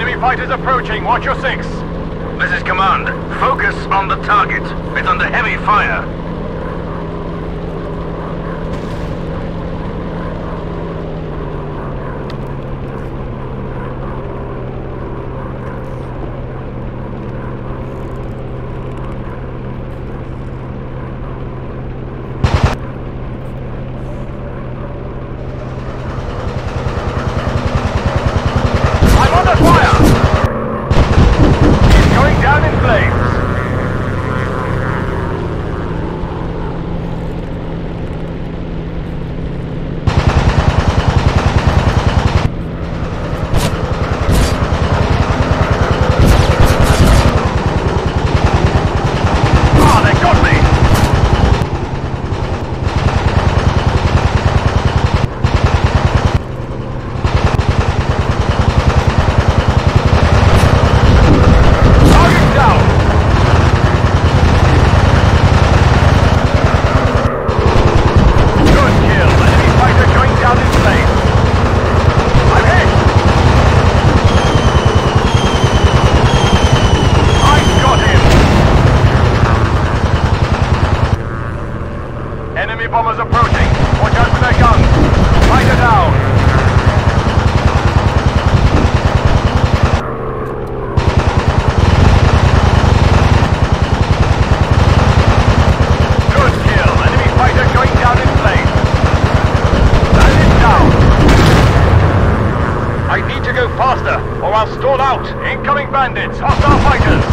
Enemy fighters approaching. Watch your six. This is command. Focus on the target. It's under heavy fire. Enemy bombers approaching. Watch out for their guns. Fighter down. Good kill. Enemy fighter going down in flames. That is down. I need to go faster or I'll stall out. Incoming bandits. Hostile fighters.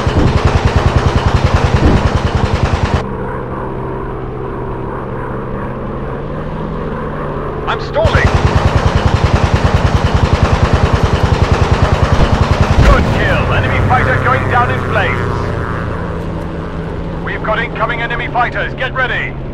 I'm stalling! Good kill! Enemy fighter going down in flames! We've got incoming enemy fighters, get ready!